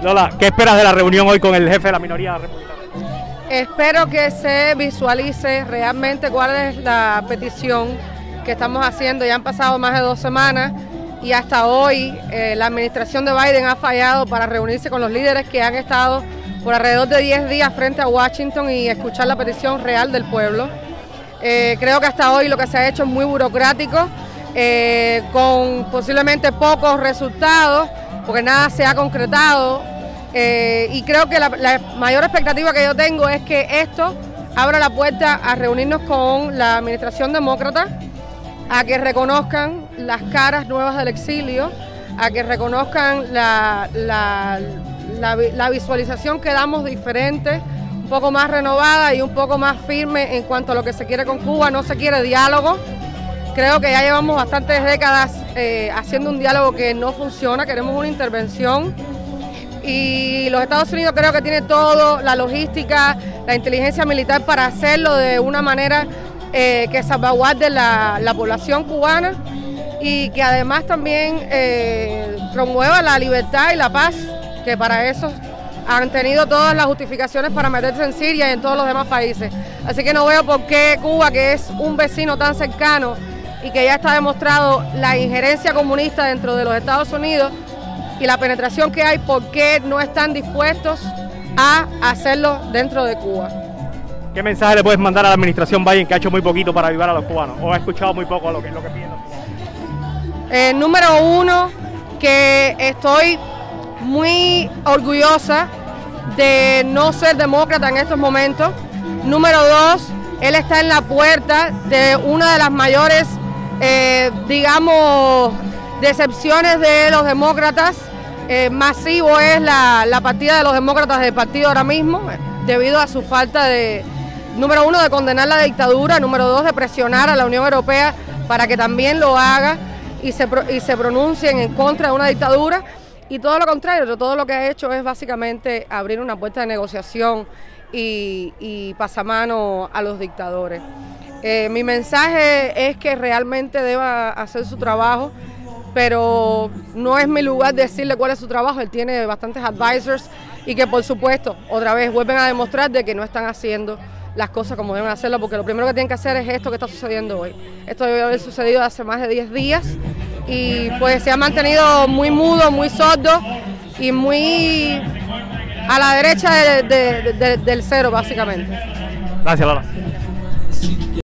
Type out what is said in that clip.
Lola, ¿qué esperas de la reunión hoy con el jefe de la minoría republicana? Espero que se visualice realmente cuál es la petición que estamos haciendo. Ya han pasado más de 2 semanas y hasta hoy la administración de Biden ha fallado para reunirse con los líderes que han estado por alrededor de 10 días frente a Washington y escuchar la petición real del pueblo. Creo que hasta hoy lo que se ha hecho es muy burocrático, con posiblemente pocos resultados, porque nada se ha concretado. Y creo que la mayor expectativa que yo tengo es que esto abra la puerta a reunirnos con la administración demócrata, a que reconozcan las caras nuevas del exilio, a que reconozcan la visualización que damos diferente, un poco más renovada y un poco más firme en cuanto a lo que se quiere con Cuba. No se quiere diálogo. Creo que ya llevamos bastantes décadas haciendo un diálogo que no funciona, queremos una intervención. Y los Estados Unidos creo que tiene todo, la logística, la inteligencia militar para hacerlo de una manera que salvaguarde la población cubana y que además también promueva la libertad y la paz, que para eso han tenido todas las justificaciones para meterse en Siria y en todos los demás países. Así que no veo por qué Cuba, que es un vecino tan cercano y que ya está demostrado la injerencia comunista dentro de los Estados Unidos y la penetración que hay, ¿por qué no están dispuestos a hacerlo dentro de Cuba? ¿Qué mensaje le puedes mandar a la administración Biden, que ha hecho muy poquito para ayudar a los cubanos, o ha escuchado muy poco lo que piden los cubanos? Número uno, que estoy muy orgullosa de no ser demócrata en estos momentos. Número dos, él está en la puerta de una de las mayores, digamos, decepciones de los demócratas. Masivo es la partida de los demócratas del partido ahora mismo, debido a su falta de, número uno, de condenar la dictadura, número dos, de presionar a la Unión Europea para que también lo haga y se pronuncien en contra de una dictadura, y todo lo contrario, todo lo que ha hecho es básicamente abrir una puerta de negociación y pasamano a los dictadores. Mi mensaje es que realmente deba hacer su trabajo, pero no es mi lugar decirle cuál es su trabajo. Él tiene bastantes advisors y que, por supuesto, otra vez vuelven a demostrar de que no están haciendo las cosas como deben hacerlo, porque lo primero que tienen que hacer es esto que está sucediendo hoy. Esto debe haber sucedido hace más de 10 días y pues se ha mantenido muy mudo, muy sordo y muy a la derecha del cero, básicamente. Gracias, Lola.